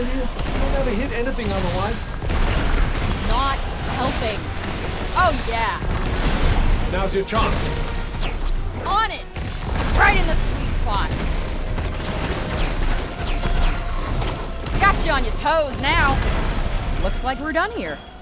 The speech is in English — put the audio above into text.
around here? You don't ever hit anything otherwise. Not helping. Oh, yeah. Now's your chance. On it. Right in the sweet spot. Got you on your toes now. Looks like we're done here.